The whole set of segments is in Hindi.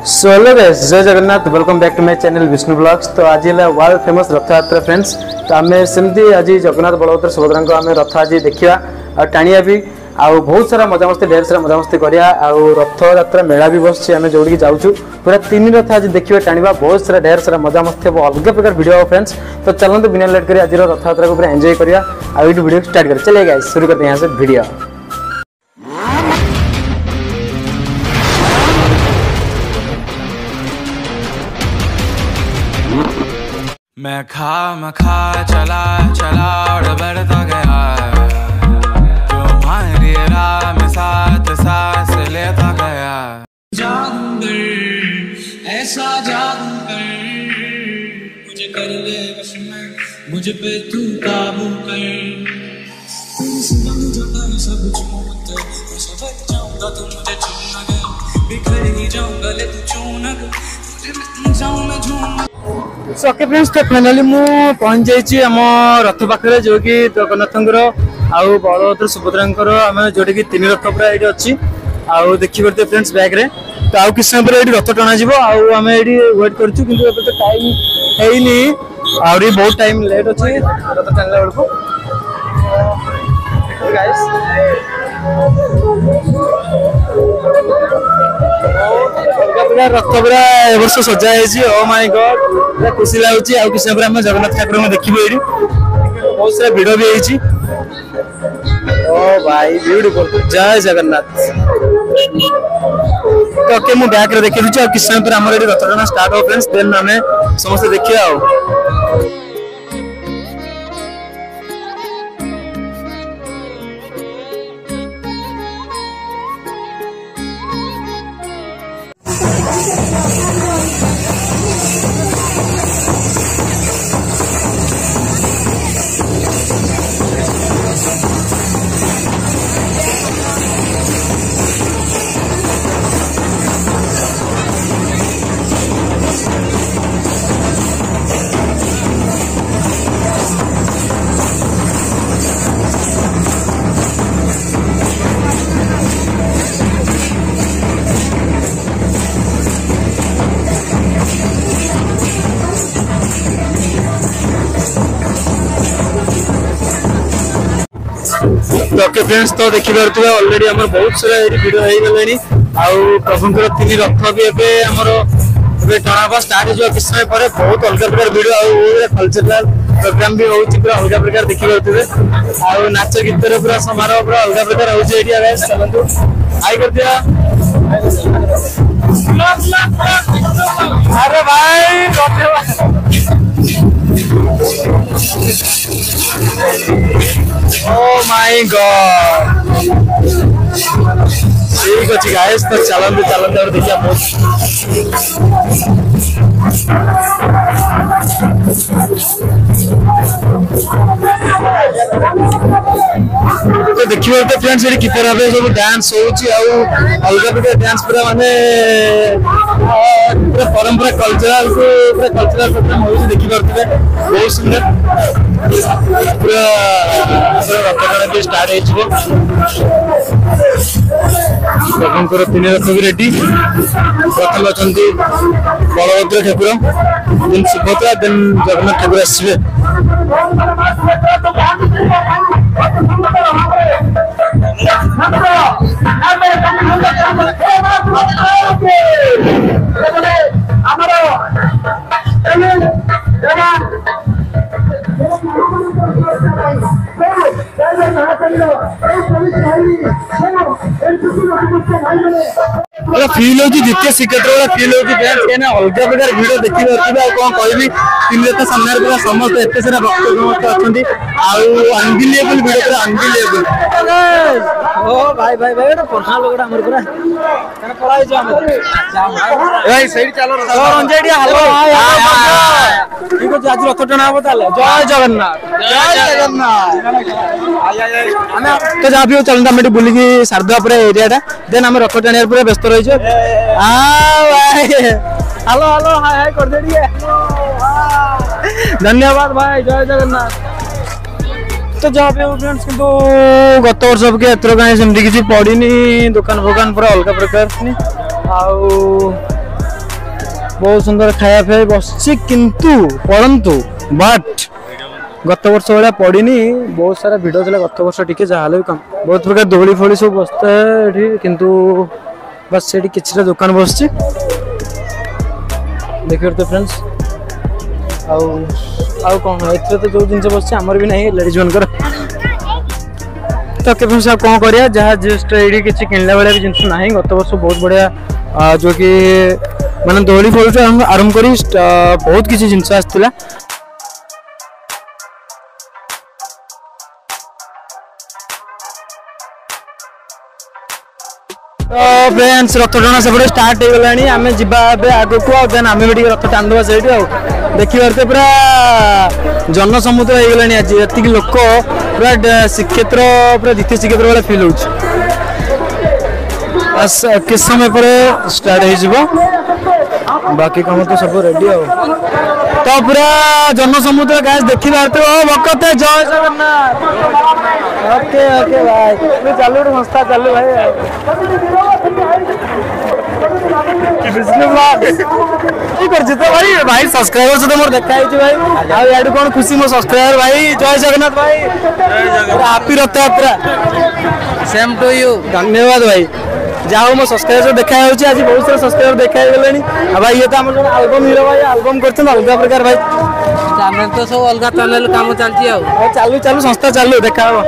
सो हेलो गाइस, जय Jagannath, welcome back to my channel Vishnu blogs. तो आज है वर्ल्ड फेमस रथ यात्रा फ्रेंड्स। तो आम सेमती आज जगन्नाथ बलभद्र सुभद्रा आम रथ आज देखा आ टाणिया भी आउ बहुत सारा मजामस्ती ढेर सारा मजामस्ती करिया आउ रथ यात्रा मेला भी बस आम जो जाऊँ पूरा 3 रथ आज देखिए टाणिबा बहुत सारा ढेर सारा मजामस्ती हम अलग प्रकार वीडियो हो फ्रेंड्स। तो चलते बिना लेट कर आज रथ यात्रा को पूरा एंजॉय करिया आ वीडियो स्टार्ट कर चलिए गाइस, शुरू करते हैं यहाँ से वीडियो। मैं खा चला चला और बढ़ता गया, तुम्हारी राह में साथ सांस लेता गया। जादूगर ऐसा जादूगर मुझे कर ले बस में, मुझ पे तू काबू कर। सब छूट सफर जाऊंगा तो मुझे चूना गया, बिखर ही जाऊंगा ले तू चूनक, मुझे जाऊं मैं झूम। सो ओके फ्रेंड्स, तो फाइनली मु पहुंच जाइए आम रथ पाखे जो कि जगन्नाथ आउ बलभद्र सुभद्रा आम जो कि 3 रथ पूरा ये अच्छी आउ देखी करते फ्रेंड्स बैग रे। तो आउ किस समय ये रथ टणा आम ये वेट करूँ कि तो टाइम है आहरी बहुत टाइम लेट अच्छे रथ टाणला बेलू। रथ पूरा ए वर्ष सजा है। ओ माय गॉड, पूरा खुशी लगुच। आउ किसी आम जगन्नाथ ठाकुर देखिए ये बहुत सारा भिड़ भी है। ओ भाई ब्यूटीफुल, जय जगन्नाथ। तो ओके मु बैक रे देखि दिछु किस समय पर हमर रथ टଣା स्टार्ट हो फ्रेंड्स, देन हमें समस्त देखिए। आ ओके फ्रेंड्स, तो देखि पारुथिबे ऑलरेडी हमर बहुत सारा एरी वीडियो हेई गलेनी आउ प्रभुंकर 3 रथ भी एबे हमर एबे टणाबा स्टार्ट हो किस समय पर बहुत अलग प्रकार वीडियो आउ कल्चरल प्रोग्राम भी होउची पूरा अलग प्रकार देखि पारुथिबे आउ नाच गीत रे पूरा समारोह पूरा अलग प्रकार होउची एरिया गाइस। चलंतु हाई कर दिया। अरे भाई Oh my god, ठीक अच्छी गाइस। तो चलते और देखिए तो देखिए तो फ्रेंड्स ये किपर भाव सब डांस होउची आउ अलग प्रकार डांस पूरा माने पूरा परंपरा कल्चरल को पूरा कल्चरल प्रोग्राम होउची देखि पारथिबे बहुत सुंदर पूरा रथ भी स्टार्ट हो। प्रभुंकर 3 रथ भी रेडी। प्रथम अच्छा बलभद्र ठाकुर, देन सुभद्रा, देन जगन्नाथ ठाकुर आसवे। फील हो द्वितीय श्रीक्षेत्र फील हो अलग प्रकार भिड़ देखी कौन कह 3 रथ सामने पूरा समस्त एत सारा भक्त अच्छा अनबिलिएबल भिड़ पूरा अनबिलिएबल। ओ भाई भाई भाई पर्सनल लोगटा हमर पूरा कने पळाई जो हम भाई सही चलो रंजेडी हेलो ठीक है। आज रथ टणा हो ताले। जय जगन्नाथ, जय जगन्नाथ। आमे तो जा भी चलता हम बुली की सारदा पूरा एरियाटा, देन हम रथ टाणिया पूरा व्यस्त रही छे। भाई हेलो हेलो हाय हाय कर दे दिए, धन्यवाद भाई, जय जगन्नाथ। तो जहाँ पे फ्रेंड्स किंतु गत वर्ष के एथर कहीं सेमती किसी पड़नी दुकान फुकान पूरा अलग प्रकार आउ बहुत सुंदर खाया खाई बस किंतु परंतु बट गत वर्ष भाया पड़नी बहुत सारा भिड़ था गत वर्ष टी जहाँ भी कम बहुत प्रकार दोली फोली सब बसता है किंतु बस से किसी दुकान बस देखिए तो फ्रेंड्स आउ कौन ए तो जो जिन बस आमर भी नहीं लेडीज मनकर तो फ्रेंड्स आप कौन करिया जहाँ जस्ट ये किसी किणला भाया भी जिन ना गत वर्ष बहुत बढ़िया जो कि माने दोली फोली आरंभ कर बहुत किसी जिनस आसला तो फ्रेंड्स रथ टଣା सेपटे स्टार्ट हो गलानी आमे जिबा आगे को देन आमे भी रथ टांदवा सेठी आ देखि परते पूरा जन समुद्र हो गलानी आज एति लोक पूरा श्रीक्षेत्र पूरा द्वितीय श्रीक्षेत्र वाला फील होछ बस किस समय पर स्टार्ट हो जिवो बाकी काम तो सब रेडी आ तो पूरा जन समुद्र गाइस देखि परते ओ भक्त जय जगन्नाथ ओके ओके भाई चलो संस्था चलो भाई भाई सब्सक्राइबर से तो मोर देखा है भाई आ याडू कोन खुशी मो सब्सक्राइबर भाई जय जगन्नाथ भाई हैप्पी रथ यात्रा सेम टू यू धन्यवाद भाई जाओ मो सब्सक्राइबर से देखा होची आज बहुत सारा सब्सक्राइबर देखा है गलेनी आ भाई ये तो हमर जो एल्बम हीरो भाई एल्बम करछन अलग प्रकार भाई चैनल तो सब अलग चैनल काम चलती आ चालू चालू संस्था चालू देखा हो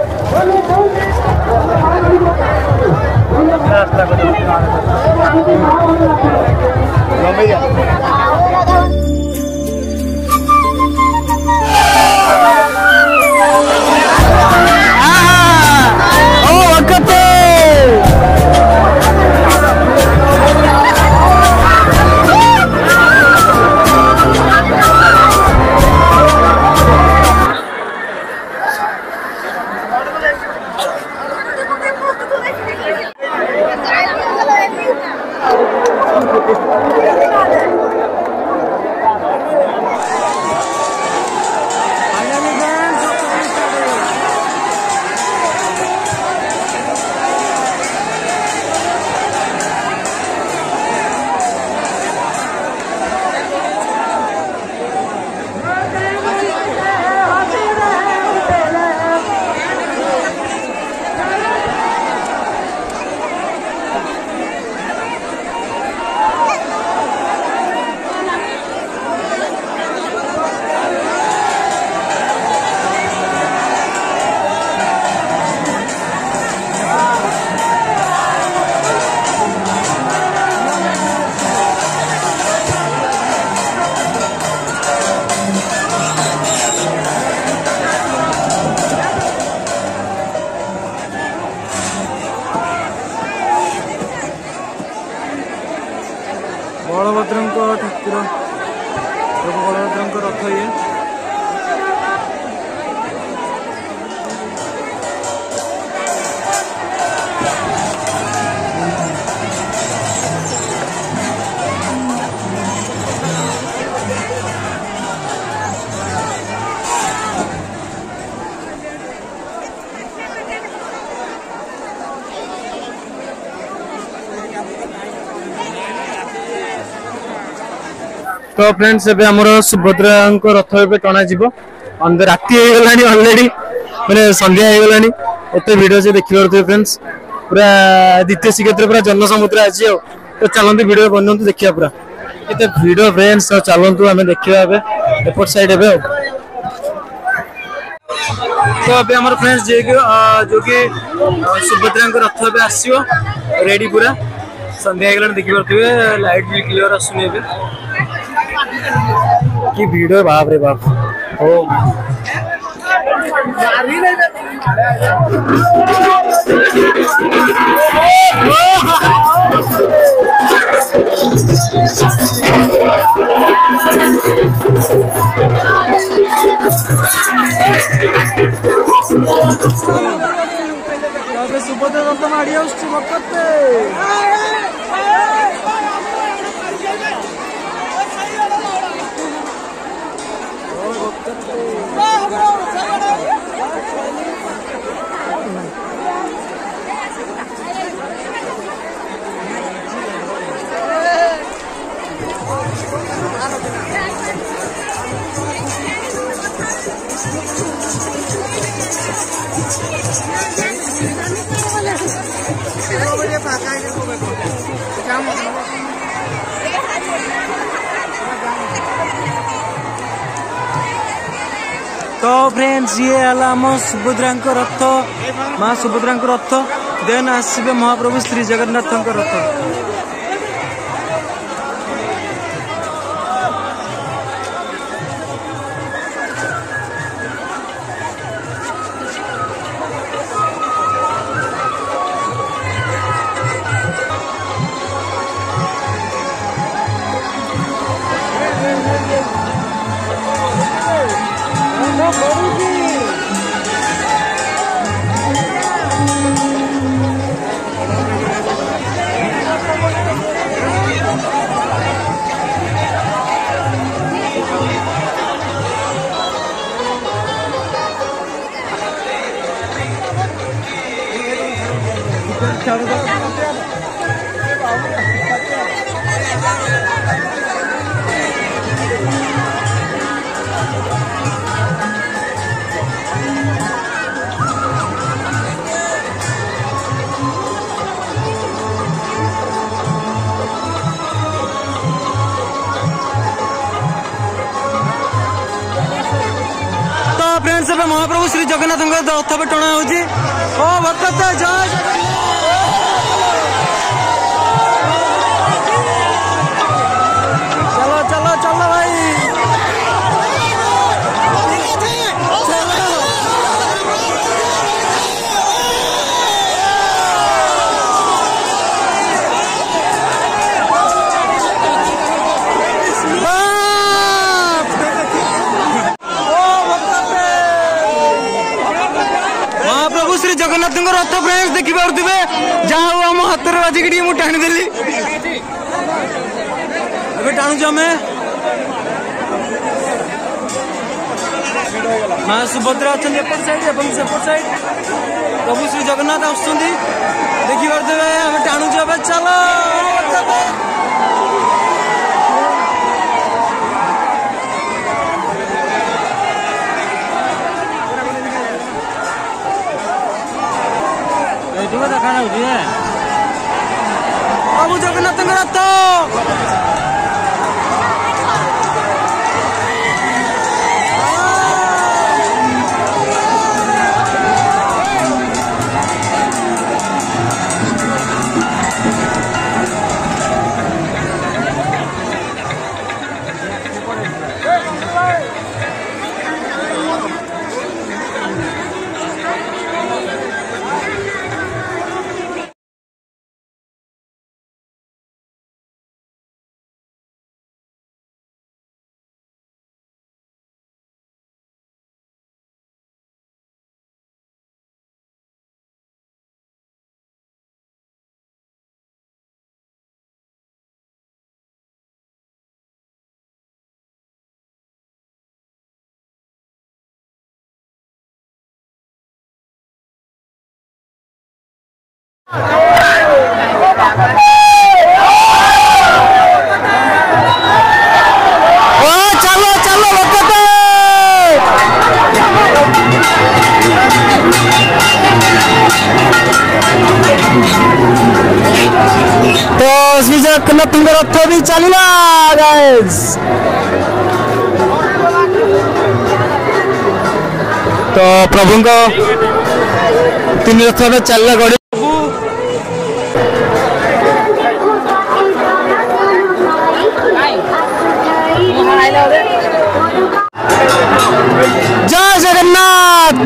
बलभद्र ठाकुर बलभद्र रथ ये तो फ्रेंड्स एबे हमर सुभद्रा को रथ एबे टणा जीवो राति हो गलानी ऑलरेडी माने संध्या हो गलानी एते वीडियो से देखि परते फ्रेंड्स पूरा द्वितीय श्रीक्षेत्र पूरा जन समुद्र आछि तो चलंतु वीडियो बनंतु देखिया पूरा एते वीडियो फ्रेंड्स तो चलंतु हमें देखिया एबे एपोर्ट साइड एबे तो अबे हमर फ्रेंड्स जो कि सुभद्रा को रथ एबे आसीओ रेडी पूरा संध्या हो गलानी देखि परते लाइट भी क्लियर आसुनी एबे की वीडियो बाप रे बाप ओ सुभद्रा रथ माड़ी आसुची भक्ते तो फ्रेंड्स ये है आम सुभद्रा रथ माँ सुभद्रा रथ देन आसवे महाप्रभु श्री जगन्नाथ रथ। महाप्रभु श्री जगन्नाथ रथ पे टणा होची ओ भक्त जय चलो चलो चलो भाई श्री जगन्नाथ रथ फ्रेंड्स देखि पारुथिबे जाऊ हम हाथ रे बाजी कि मु टाणी देली अबे टाणु जमे मां सुभद्रा अछन एपट साइड एवं सेपट साइड प्रभु श्री जगन्नाथ आछुंदी देखि पारुथिबे हम टाणु जबे चलो देखाना प्रभु जगन्नाथ रथ तो श्री जगन्नाथ रथ भी चलला गाइस तो प्रभु को तीन रथ में चलला गड़ी जय जगन्नाथ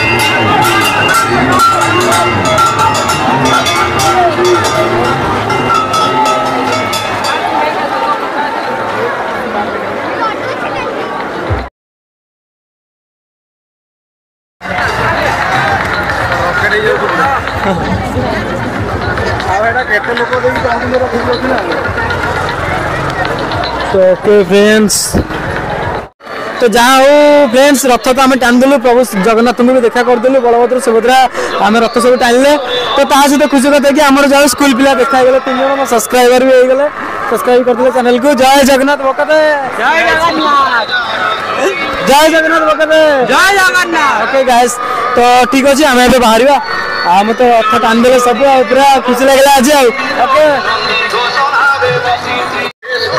तो ओके फ्रेंड्स तो जहाँ हो फ्रेंड्स रथ तो आम टाणीदेलु प्रभु जगन्नाथ भी देखा करदेलु बलभद्र सुभद्रा आम रथ सब टाणिले तो ता सहित खुशी कथा कि आम जो स्कूल पिला देखा गले 3 जन सब्सक्राइबर भी हो गले सब्सक्राइब करते चैनल को जय जगन्नाथ भक्त जय जगन्नाथ जय जगन्नाथ भक्त जय जगन्नाथ ओके गाइस तो ठीक अच्छे आम ए बाहर आम तो रथ टाणीदेले सब पूरा खुशी लगे आज ओके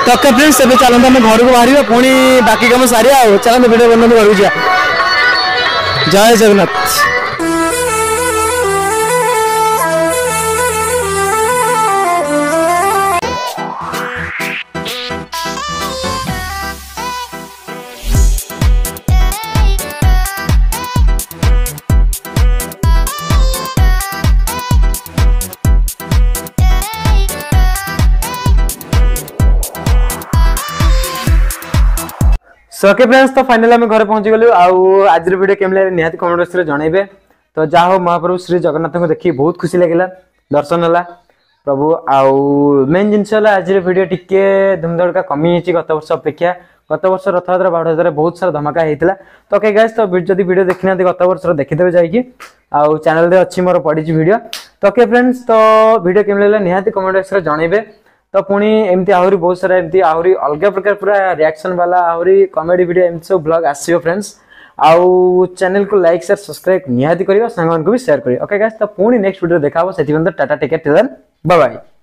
तो ओके फ्रेंड्स ଏବେ ଚାଲନ୍ତୁ ଆମେ ଘରକୁ ବାହାରିବା ପୁଣି ବାକି କାମ ସାରିବା ଆଉ ଚାଲନ୍ତୁ ଭିଡ଼ିଓ ବନାନ୍ତୁ ଘରକୁ ଯିବା ଜୟ ଜଗନ୍ନାଥ। सो ओके फ्रेंड्स तो फाइनली आम घर पहुंची गलु आज वीडियो केम लगे निहाती कमेंट बॉक्स रे जनइबे। तो जा हो महाप्रभु श्री जगन्नाथ को देखी बहुत खुशी लगिला दर्शन हला प्रभु आउ मेन जिनस आज वीडियो टिके धूमधड़का कमी हिची गत वर्ष अपेक्षा गत वर्ष रथयात्रा बाड़ हजार बहुत सारा धमाका होता। तो ओके गाइस तो जदि वीडियो देखी ना गत वर्ष देखिदेवे जाइए आउ चैनल रे अच्छी मोर पड़ी वीडियो। तो ओके फ्रेंड्स तो वीडियो केम लगे निहाती कमेंट बॉक्स रे जनइबे। तो पुणी एमती आहरी बहुत सारा एमती आहरी अलग प्रकार पूरा रिएक्शन वाला आहरी कॉमेडी वीडियो एमती सब ब्लॉग आसीयो फ्रेंड्स आउ चैनल को लाइक शेयर सब्सक्राइब निहाती करियो संग को भी शेयर करियो। ओके गाइस तो पुणी नेक्स्ट वीडियो देखा हो सेति बंद tata take care till then bye bye.